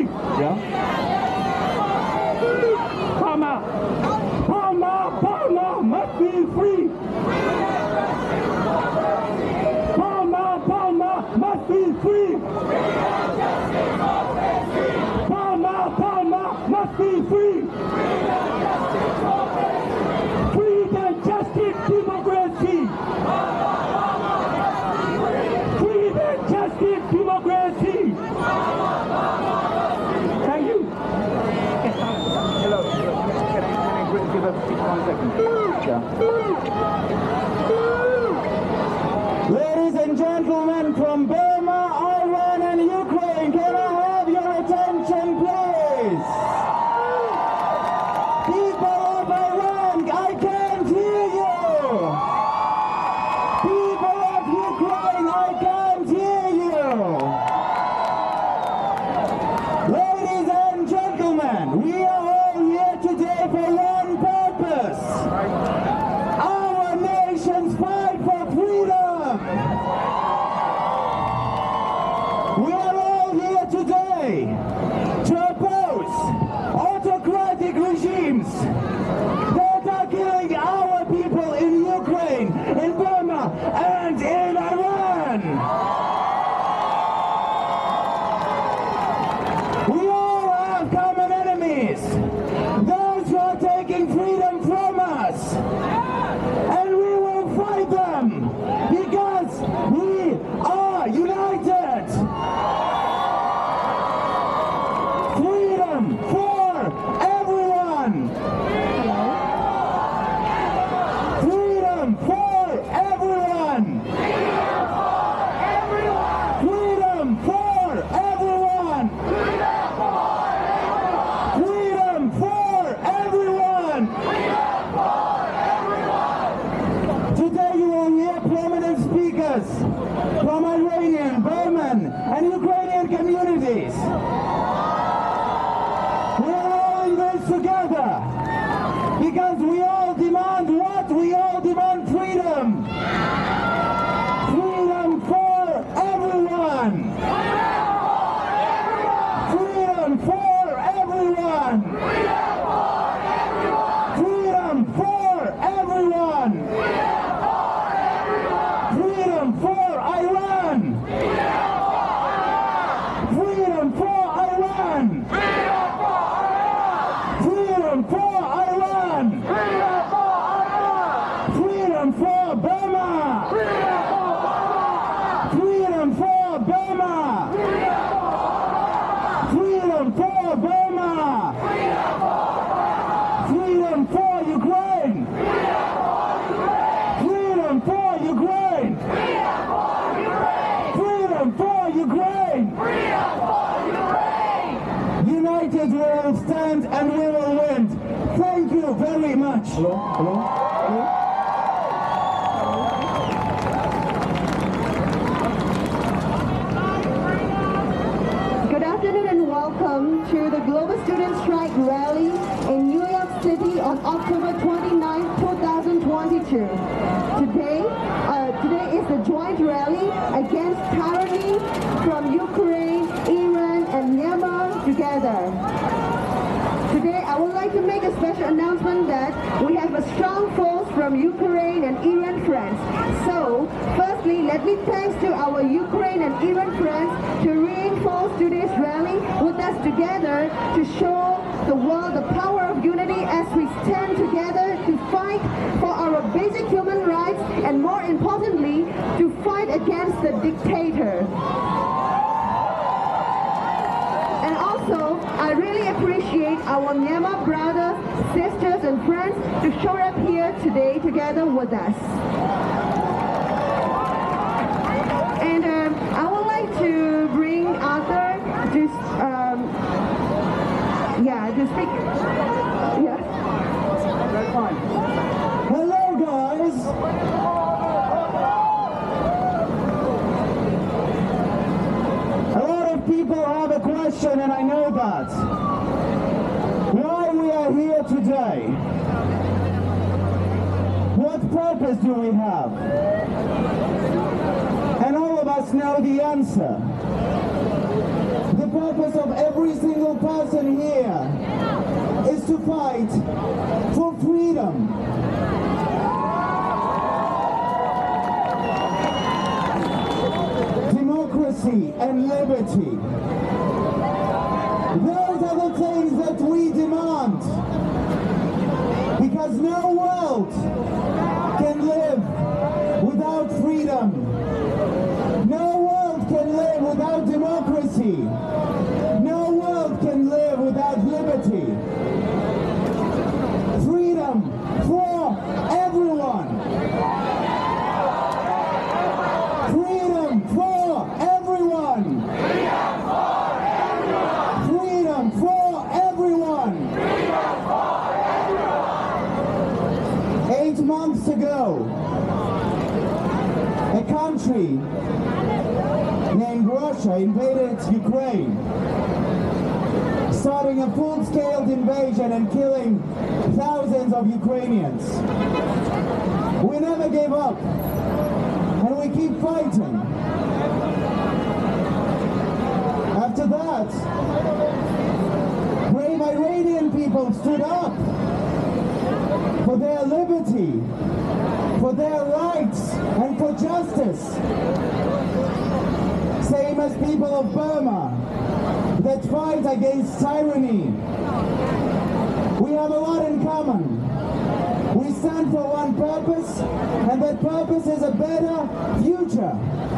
Yeah. Burma, Burma, Burma must be free. Burma, Burma must be free. Burma, Burma must be free. Freedom, justice, democracy. Freedom, justice, democracy. Thank you. Hello. Can I give us 1 second? Yeah. Ladies and gentlemen from Burma, Iran and Ukraine, can I have your attention, please? People of Iran, I can't hear you. People of Ukraine, I can't hear you. Ladies and gentlemen, we are all here today for one purpose. Our nation's fight for freedom. We are all here today to oppose autocratic regimes that are killing our people in Ukraine, in Burma, and in Iran. We all have common enemies, those who are taking freedom from us, and we will fight them because we are united. Freedom for everyone. Freedom for everyone. Freedom for everyone. Freedom for everyone. Today you will hear prominent speakers from Iranian, Burman, and Ukrainian communities. We're all in this together because we all demand what? We all demand freedom. Freedom for everyone. Freedom for everyone. Freedom for everyone. Freedom for Iran. Freedom for Iran. Freedom for Iran. Freedom for Burma. Freedom for Burma. Freedom for Burma. Freedom for Ukraine. Freedom for Ukraine. Freedom for Ukraine. United we will stand and we will win. Thank you very much. Hello? Hello? Hello? Good afternoon and welcome to the Global Student Strike Rally in New York City on October 29, 2022. Today is the joint rally against tyranny from Ukraine, Iran, and Myanmar together. Today, I would like to make a special announcement that we have a strong force from Ukraine and Iran friends. So, firstly, let me thank to our Ukraine and Iran friends to reinforce today's rally with us together to show the world the power of unity as we stand together to fight for our basic human rights and, more importantly, to fight against the dictator. And also, I really appreciate our Myanmar brothers, sisters, and friends to show up here today together with us. And I would like to bring Arthur to speak. Yes. That's fine. Hello, guys. A lot of people have a question, and I know that. Why we are here today? What purpose do we have? And all of us know the answer. The purpose of every single person here is to fight for freedom. Democracy and liberty. Those are the things that we demand. Because no world can live without freedom. No world can live without democracy. No world can live without liberty. Freedom for everyone. Freedom for everyone. Freedom for everyone. 8 months ago, a country named Russia invaded Ukraine, starting a full-scale invasion and killing thousands of Ukrainians. We never gave up, and we keep fighting. After that, brave Iranian people stood up for their liberty, for their rights, and for justice. Same as people of Burma that fight against tyranny. We have a lot in common. We stand for one purpose, and that purpose is a better future.